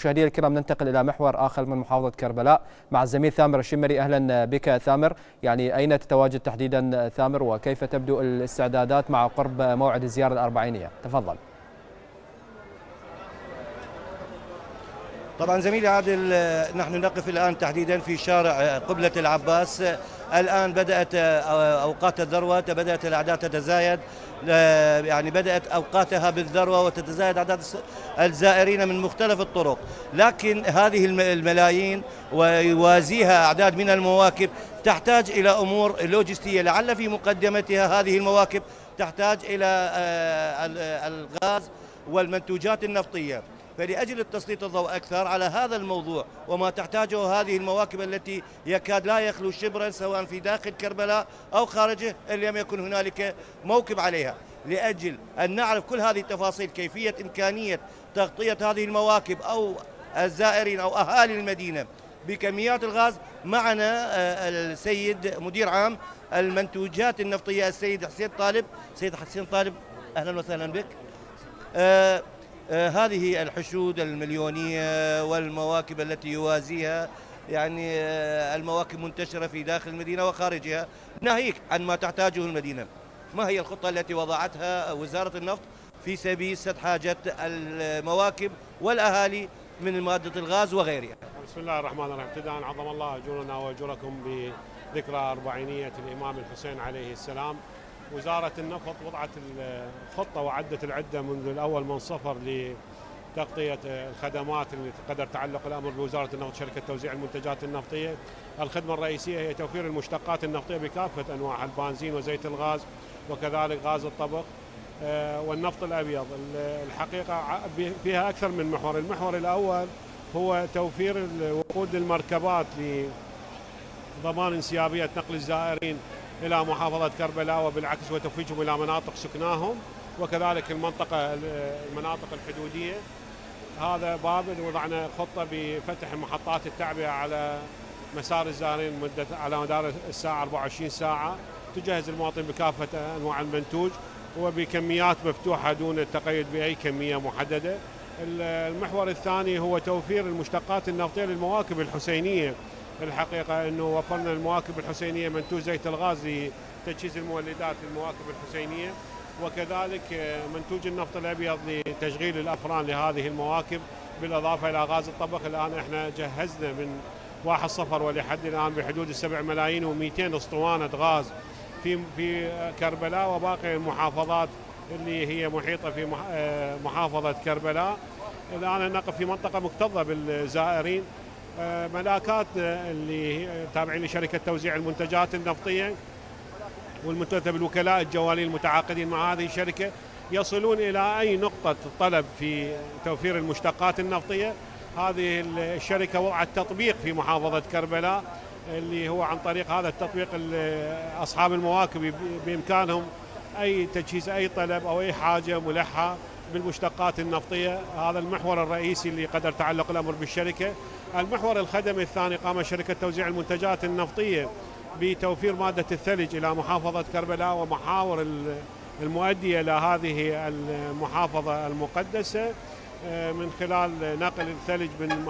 مشاهدينا الكرام ننتقل إلى محور آخر من محافظة كربلاء مع الزميل ثامر الشمري. أهلا بك ثامر. يعني أين تتواجد تحديدا ثامر، وكيف تبدو الاستعدادات مع قرب موعد الزيارة الأربعينية؟ تفضل. طبعا زميلي عادل، نحن نقف الآن تحديدا في شارع قبلة العباس. الآن بدأت أوقات الذروة، بدأت الأعداد تتزايد، يعني بدأت أوقاتها بالذروة وتتزايد أعداد الزائرين من مختلف الطرق، لكن هذه الملايين ويوازيها أعداد من المواكب تحتاج إلى أمور لوجستية، لعل في مقدمتها هذه المواكب تحتاج إلى الغاز والمنتوجات النفطية. فلأجل التسليط الضوء أكثر على هذا الموضوع وما تحتاجه هذه المواكب التي يكاد لا يخلو شبرا سواء في داخل كربلاء أو خارجه إن لم يكن هنالك موكب عليها، لأجل أن نعرف كل هذه التفاصيل، كيفية إمكانية تغطية هذه المواكب أو الزائرين أو أهالي المدينة بكميات الغاز. معنا السيد مدير عام المنتوجات النفطية السيد حسين طالب. سيد حسين طالب، أهلا وسهلا بك. هذه الحشود المليونية والمواكب التي يوازيها، يعني المواكب منتشرة في داخل المدينة وخارجها، ناهيك عن ما تحتاجه المدينة، ما هي الخطة التي وضعتها وزارة النفط في سبيل سد حاجة المواكب والأهالي من مادة الغاز وغيرها؟ بسم الله الرحمن الرحيم. ابتداء عظم الله أجورنا وأجوركم بذكرى أربعينية الإمام الحسين عليه السلام. وزارة النفط وضعت الخطة وعدت العدة منذ الأول من صفر لتغطية الخدمات اللي قدر تعلق الأمر بوزارة النفط شركة توزيع المنتجات النفطية. الخدمة الرئيسية هي توفير المشتقات النفطية بكافة أنواعها، البنزين وزيت الغاز وكذلك غاز الطبخ والنفط الأبيض. الحقيقة فيها أكثر من محور. المحور الأول هو توفير الوقود للمركبات لضمان انسيابية نقل الزائرين إلى محافظة كربلاء وبالعكس وتفويجهم إلى مناطق سكناهم، وكذلك المناطق الحدودية. هذا باب وضعنا خطة بفتح محطات التعبئة على مسار الزائرين على مدار الساعة 24 ساعة، تجهز المواطن بكافة أنواع المنتوج وبكميات مفتوحة دون التقيد بأي كمية محددة. المحور الثاني هو توفير المشتقات النفطية للمواكب الحسينية. الحقيقة أنه وفرنا المواكب الحسينية منتوج زيت الغاز لتجهيز المولدات للمواكب الحسينية، وكذلك منتوج النفط الأبيض لتشغيل الأفران لهذه المواكب، بالإضافة إلى غاز الطبخ. الآن احنا جهزنا من 1 صفر ولحد الآن بحدود 7 ملايين و200 اسطوانة غاز في كربلاء وباقي المحافظات اللي هي محيطة في محافظة كربلاء. الآن نقف في منطقة مكتظة بالزائرين، ملاكات اللي تابعين لشركة توزيع المنتجات النفطية والمنتدبة بالوكلاء الجوالين المتعاقدين مع هذه الشركة يصلون إلى أي نقطة طلب في توفير المشتقات النفطية. هذه الشركة وضعت تطبيق في محافظة كربلاء اللي هو عن طريق هذا التطبيق أصحاب المواكب بإمكانهم أي تجهيز أي طلب أو أي حاجة ملحة بالمشتقات النفطية. هذا المحور الرئيسي اللي قدر تعلق الأمر بالشركة. المحور الخدمي الثاني، قام شركة توزيع المنتجات النفطية بتوفير مادة الثلج إلى محافظة كربلاء ومحاور المؤدية إلى هذه المحافظة المقدسة من خلال نقل الثلج من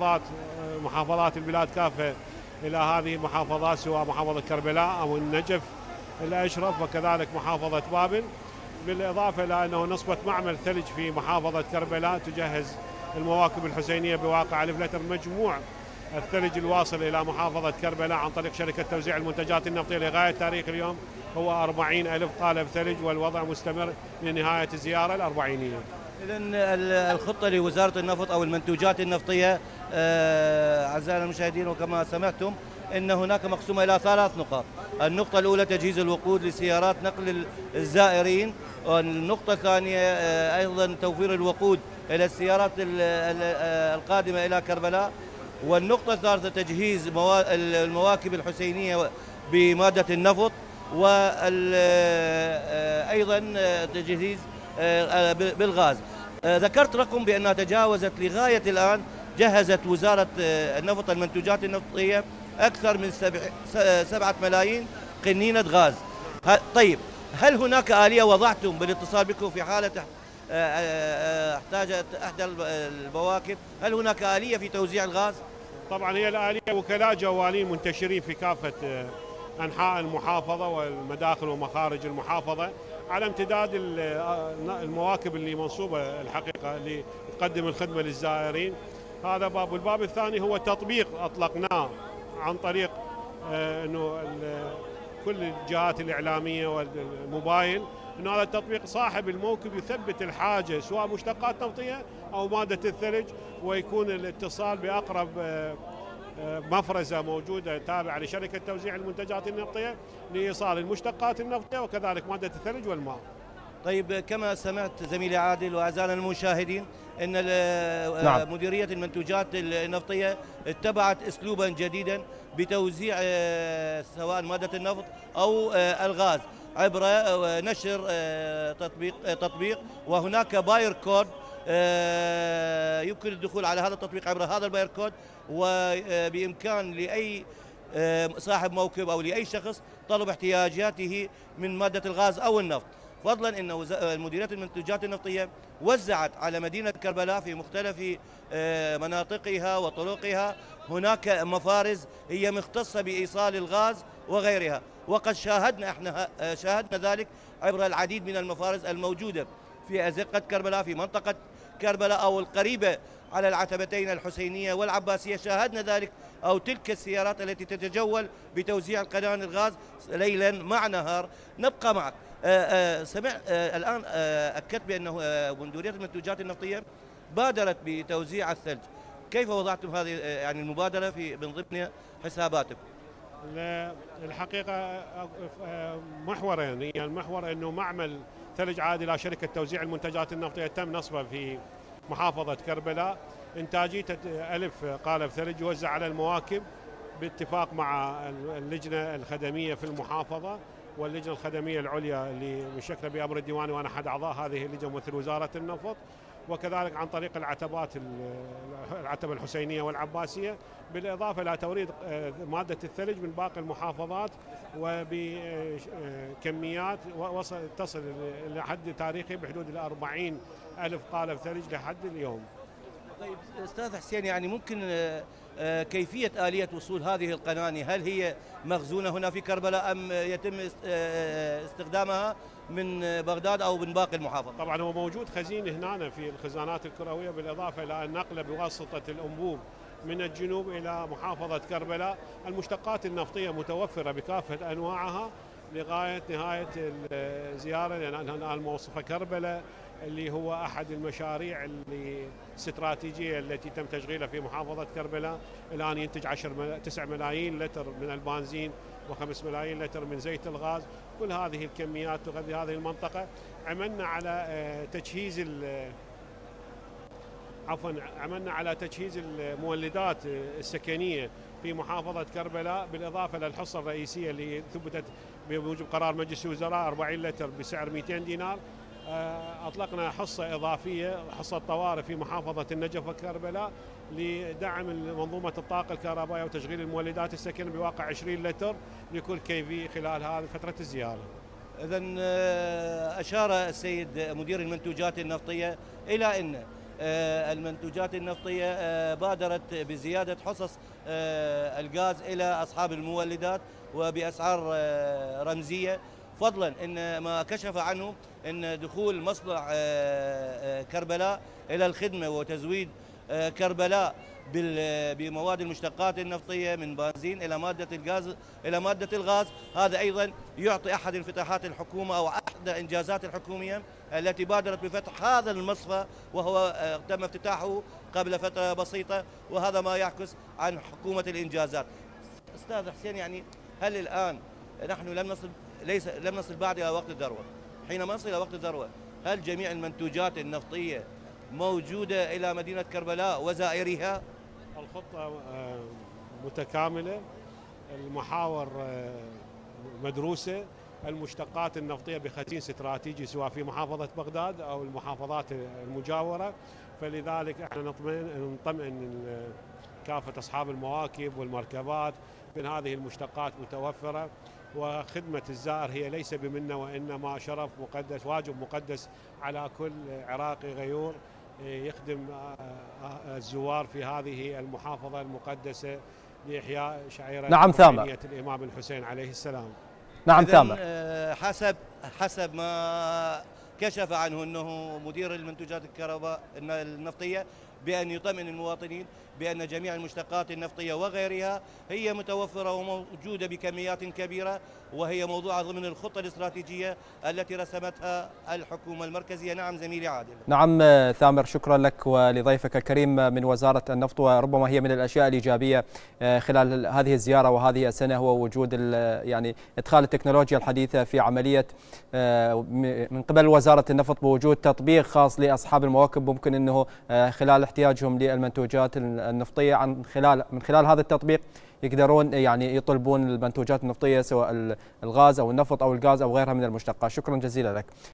محافظات البلاد كافة إلى هذه المحافظات، سواء محافظة كربلاء أو النجف الأشرف وكذلك محافظة بابل. بالإضافة إلى أنه نصبت معمل ثلج في محافظة كربلاء تجهز المواكب الحسينية بواقع 1000 لتر. مجموع الثلج الواصل إلى محافظة كربلاء عن طريق شركة توزيع المنتجات النفطية لغاية تاريخ اليوم هو 40,000 قالب ثلج، والوضع مستمر لنهاية الزيارة الأربعينية. إذن الخطة لوزارة النفط أو المنتوجات النفطية أعزائنا المشاهدين، وكما سمعتم أن هناك مقسومة إلى 3 نقاط. النقطة الأولى تجهيز الوقود لسيارات نقل الزائرين، والنقطة الثانية أيضا توفير الوقود إلى السيارات القادمة إلى كربلاء، والنقطة الثالثة تجهيز المواكب الحسينية بمادة النفط، وأيضا تجهيز بالغاز. ذكرت لكم بأنها تجاوزت لغاية الآن، جهزت وزارة النفط المنتوجات النفطية أكثر من 7 ملايين قنينة غاز. طيب، هل هناك آلية وضعتم بالاتصال بكم في حالة احتاجت إحدى المواكب، هل هناك آلية في توزيع الغاز؟ طبعا هي الآلية وكلاء جوالين منتشرين في كافة أنحاء المحافظة والمداخل ومخارج المحافظة على امتداد المواكب اللي منصوبة الحقيقة اللي تقدم الخدمة للزائرين. هذا باب. والباب الثاني هو تطبيق أطلقناه عن طريق أنه كل الجهات الإعلامية والموبايل، أنه هذا التطبيق صاحب الموكب يثبت الحاجة سواء مشتقات نفطية أو مادة الثلج، ويكون الاتصال بأقرب مفرزة موجودة تابعة لشركة توزيع المنتجات النفطية لإيصال المشتقات النفطية وكذلك مادة الثلج والماء. طيب، كما سمعت زميلي عادل وأعزائنا المشاهدين أن نعم. مديرية المنتوجات النفطية اتبعت أسلوبا جديدا بتوزيع سواء مادة النفط أو الغاز عبر نشر تطبيق، وهناك باير كود يمكن الدخول على هذا التطبيق عبر هذا الباير كود، وبإمكان لأي صاحب موكب أو لأي شخص طلب احتياجاته من مادة الغاز أو النفط. فضلا أن مديرية المنتوجات النفطية وزعت على مدينة كربلاء في مختلف مناطقها وطرقها هناك مفارز هي مختصة بإيصال الغاز وغيرها، وقد شاهدنا ذلك عبر العديد من المفارز الموجودة في أزقة كربلاء، في منطقة كربلاء أو القريبة على العتبتين الحسينية والعباسية. شاهدنا ذلك أو تلك السيارات التي تتجول بتوزيع القنان الغاز ليلا مع نهار. نبقى معك. الآن أكدت بأنه مديرية المنتوجات النفطية بادرت بتوزيع الثلج. كيف وضعتم هذه يعني المبادرة من ضمن حساباتكم؟ الحقيقة محورين. هي المحور أنه معمل ثلج عادي لشركة توزيع المنتجات النفطية تم نصبه في محافظة كربلاء. إنتاجيته 1000 قالب ثلج يوزع على المواكب باتفاق مع اللجنة الخدمية في المحافظة واللجنة الخدمية العليا اللي مشكلة بأمر الديواني وأنا أحد أعضاء هذه اللجنة مثل وزارة النفط، وكذلك عن طريق العتبة الحسينية والعباسية، بالإضافة إلى توريد مادة الثلج من باقي المحافظات وبكميات تصل إلى حد تاريخي بحدود 40,000 قالب ثلج لحد اليوم. طيب أستاذ حسين، يعني ممكن كيفية آلية وصول هذه القناني، هل هي مخزونة هنا في كربلاء أم يتم استخدامها من بغداد أو من باقي المحافظة؟ طبعا هو موجود خزين هنا في الخزانات الكروية، بالإضافة إلى النقل بواسطة الأنبوب من الجنوب إلى محافظة كربلاء. المشتقات النفطية متوفرة بكافة أنواعها لغاية نهاية الزيارة، لأن الآن موصفة كربلاء اللي هو أحد المشاريع الاستراتيجية التي تم تشغيلها في محافظة كربلاء. الآن ينتج 9 ملايين لتر من البنزين و5 ملايين لتر من زيت الغاز. كل هذه الكميات تغذي هذه المنطقة. عملنا على تجهيز المولدات السكنية في محافظة كربلاء، بالإضافة للحصة الرئيسية اللي ثبتت بموجب قرار مجلس الوزراء 40 لتر بسعر 200 دينار. أطلقنا حصة إضافية، حصة طوارئ في محافظة النجف وكربلاء لدعم منظومة الطاقة الكهربائية وتشغيل المولدات السكنية بواقع 20 لتر لكل كيفي خلال هذه فترة الزيارة. إذن أشار السيد مدير المنتوجات النفطية إلى أن المنتوجات النفطية بادرت بزيادة حصص الغاز إلى أصحاب المولدات وبأسعار رمزية، فضلا ان ما كشف عنه ان دخول مصنع كربلاء الى الخدمه وتزويد كربلاء بمواد المشتقات النفطيه من بنزين الى ماده الغاز. هذا ايضا يعطي احد انفتاحات الحكومه او احد انجازات الحكوميه التي بادرت بفتح هذا المصفى، وهو تم افتتاحه قبل فتره بسيطه، وهذا ما يعكس عن حكومه الانجازات. استاذ حسين، يعني هل الان نحن لم نصل بعد إلى وقت الذروة؟ حينما نصل إلى وقت الذروة، هل جميع المنتوجات النفطية موجودة إلى مدينة كربلاء وزائرها؟ الخطة متكاملة، المحاور مدروسة، المشتقات النفطية بخزين استراتيجي سواء في محافظة بغداد أو المحافظات المجاورة. فلذلك احنا نطمئن كافة أصحاب المواكب والمركبات بأن هذه المشتقات متوفرة وخدمة الزائر هي ليس بمنة وإنما شرف مقدس، واجب مقدس على كل عراقي غيور يخدم الزوار في هذه المحافظة المقدسة لإحياء شعيرة نعم ثامر. الإمام الحسين عليه السلام. نعم ثامر. حسب ما كشف عنه أنه مدير المنتوجات الكهرباء النفطية بأن يطمئن المواطنين بأن جميع المشتقات النفطية وغيرها هي متوفرة وموجودة بكميات كبيرة، وهي موضوعة ضمن الخطة الاستراتيجية التي رسمتها الحكومة المركزية. نعم زميلي عادل. نعم ثامر، شكرا لك ولضيفك الكريم من وزارة النفط. وربما هي من الأشياء الإيجابية خلال هذه الزيارة وهذه السنة هو وجود يعني إدخال التكنولوجيا الحديثة في عملية من قبل وزارة النفط بوجود تطبيق خاص لأصحاب المواكب، ممكن أنه خلال احتياجهم للمنتوجات النفطية من خلال هذا التطبيق يقدرون يعني يطلبون المنتوجات النفطية سواء الغاز أو النفط أو الغاز أو غيرها من المشتقات. شكرا جزيلا لك.